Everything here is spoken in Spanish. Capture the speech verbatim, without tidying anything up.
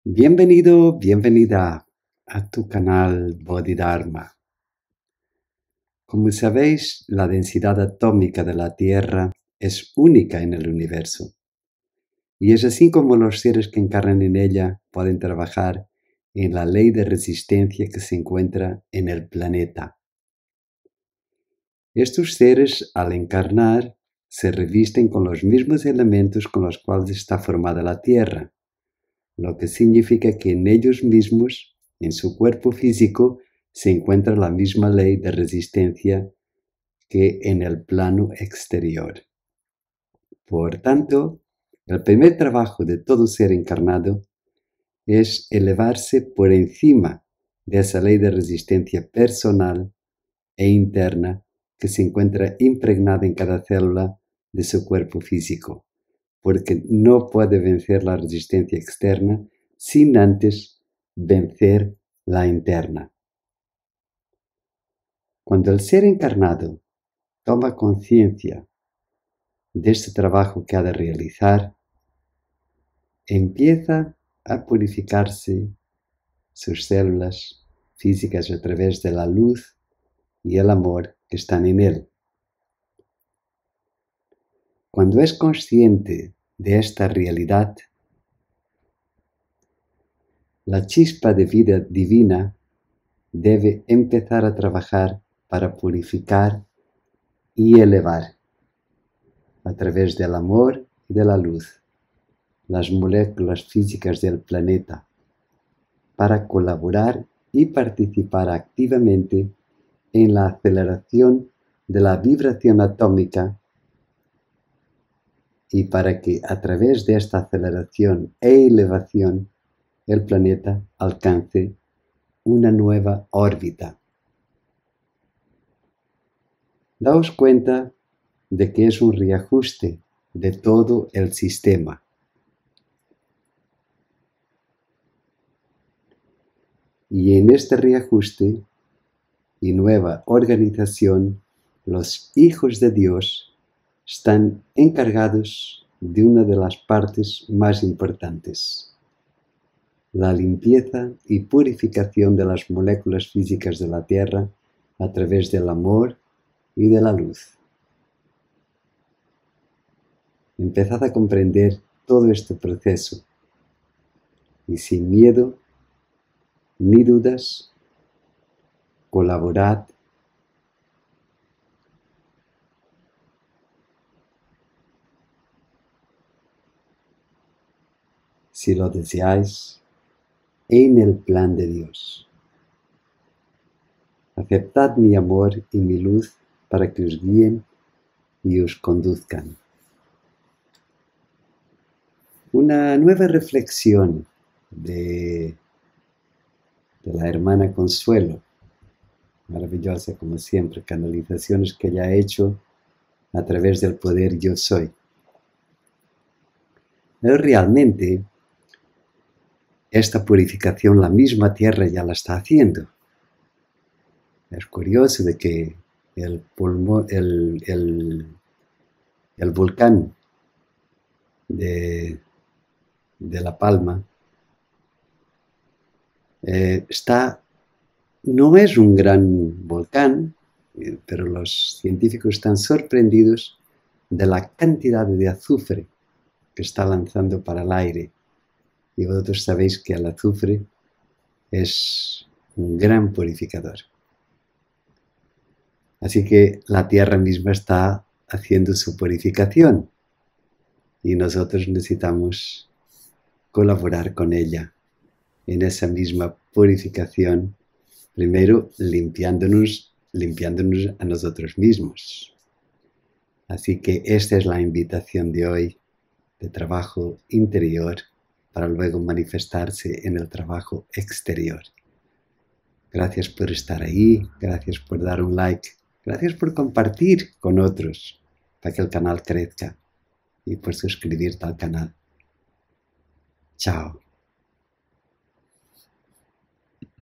Bienvenido, bienvenida a tu canal Bodhidharma. Como sabéis, la densidad atómica de la Tierra es única en el universo. Y es así como los seres que encarnan en ella pueden trabajar en la ley de resistencia que se encuentra en el planeta. Estos seres, al encarnar, se revisten con los mismos elementos con los cuales está formada la Tierra, lo que significa que en ellos mismos, en su cuerpo físico, se encuentra la misma ley de resistencia que en el plano exterior. Por tanto, el primer trabajo de todo ser encarnado es elevarse por encima de esa ley de resistencia personal e interna que se encuentra impregnada en cada célula de su cuerpo físico, porque no puede vencer la resistencia externa sin antes vencer la interna. Cuando el ser encarnado toma conciencia de este trabajo que ha de realizar, empieza a purificarse sus células físicas a través de la luz y el amor que están en él. Cuando es consciente de esta realidad, la chispa de vida divina debe empezar a trabajar para purificar y elevar, a través del amor y de la luz, las moléculas físicas del planeta, para colaborar y participar activamente en la aceleración de la vibración atómica y para que a través de esta aceleración e elevación el planeta alcance una nueva órbita. Daos cuenta de que es un reajuste de todo el sistema. Y en este reajuste y nueva organización, los hijos de Dios están encargados de una de las partes más importantes: la limpieza y purificación de las moléculas físicas de la Tierra a través del amor y de la luz. Empezad a comprender todo este proceso y sin miedo ni dudas, colaborad si lo deseáis en el plan de Dios. Aceptad mi amor y mi luz para que os guíen y os conduzcan. Una nueva reflexión de, de la hermana Consuelo, maravillosa como siempre, canalizaciones que ella ha hecho a través del poder Yo Soy. Pero realmente esta purificación la misma Tierra ya la está haciendo. Es curioso de que el, pulmón, el, el, el volcán de, de La Palma eh, está, no es un gran volcán, eh, pero los científicos están sorprendidos de la cantidad de azufre que está lanzando para el aire. Y vosotros sabéis que el azufre es un gran purificador. Así que la Tierra misma está haciendo su purificación y nosotros necesitamos colaborar con ella en esa misma purificación, primero limpiándonos, limpiándonos a nosotros mismos. Así que esta es la invitación de hoy, de trabajo interior, para luego manifestarse en el trabajo exterior. Gracias por estar ahí, gracias por dar un like, gracias por compartir con otros para que el canal crezca y por suscribirte al canal. Chao.